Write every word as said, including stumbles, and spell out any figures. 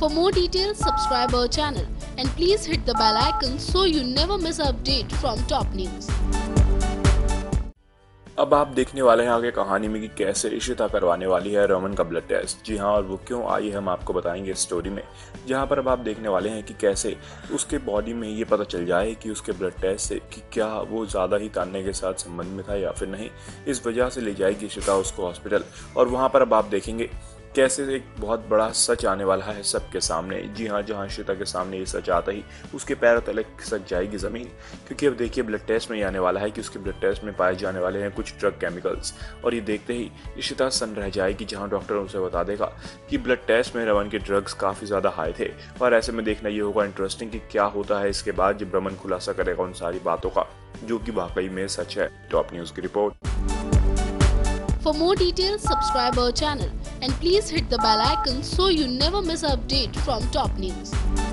For more details, subscribe our channel and please hit the bell icon so you never miss an update from top news. अब आप देखने वाले हैं आगे कहानी में कि कैसे इशिता करवाने वाली है रमन का ब्लड टेस्ट। जी हाँ, और वो क्यों आई है हम आपको बताएंगे इस स्टोरी में, जहाँ पर अब आप देखने वाले हैं कि कैसे उसके बॉडी में ये पता चल जाए कि उसके ब्लड टेस्ट से कि क्या वो ज़्यादा ही तान्ने के साथ संबंध में था या फिर नहीं। इस वजह से ले जाएगी इशिता उसको हॉस्पिटल, और वहाँ पर अब आप देखेंगे कैसे एक बहुत बड़ा सच आने वाला है सबके सामने। जी हाँ, जहाँ इशिता के सामने ये सच आता ही उसके पैरों तले खिसक जाएगी ज़मीन, क्योंकि अब देखिए ब्लड टेस्ट में ये आने वाला है कि उसके ब्लड टेस्ट में पाए जाने वाले हैं कुछ ड्रग केमिकल्स, और ये देखते ही इशिता सन्न रह जाएगी, जहाँ डॉक्टर उसे बता देगा कि ब्लड टेस्ट में रमन के ड्रग्स काफ़ी ज़्यादा हाई थे। और ऐसे में देखना ये होगा इंटरेस्टिंग कि क्या होता है इसके बाद जब रमन खुलासा करेगा उन सारी बातों का, जो कि वाकई में सच है। टॉप न्यूज़ की report. For more details, subscribe our channel and please hit the bell icon so you never miss an update from top news.